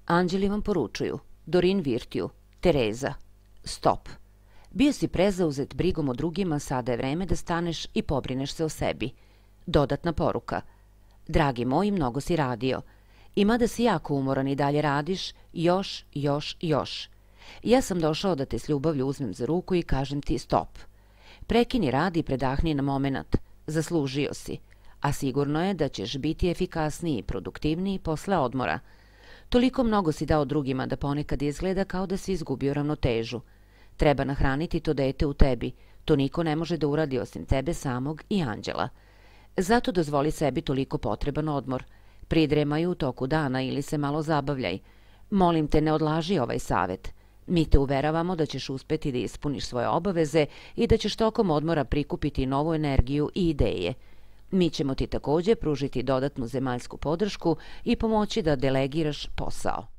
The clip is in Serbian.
Anđeli vam poručuju: Dorin Virtue, Tereza, stop. Bio si prezauzet brigom o drugima, sada je vreme da staneš i pobrineš se o sebi. Dodatna poruka: dragi moj, mnogo si radio. I mada si jako umoran i dalje radiš, još. Ja sam došao da te s ljubavlju uzmem za ruku i kažem ti stop. Prekini rad i predahni na momenat. Zaslužio si. A sigurno je da ćeš biti efikasniji i produktivniji posle odmora. Toliko mnogo si dao drugima da ponekad izgleda kao da si izgubio ravnotežu. Treba nahraniti to dete u tebi. To niko ne može da uradi osim tebe samog i Anđela. Zato dozvoli sebi toliko potreban odmor. Pridremaj u toku dana ili se malo zabavljaj. Molim te, ne odlaži ovaj savet. Mi te uveravamo da ćeš uspeti da ispuniš svoje obaveze i da ćeš tokom odmora prikupiti novu energiju i ideje. Mi ćemo ti takođe pružiti dodatnu zemaljsku podršku i pomoći da delegiraš posao.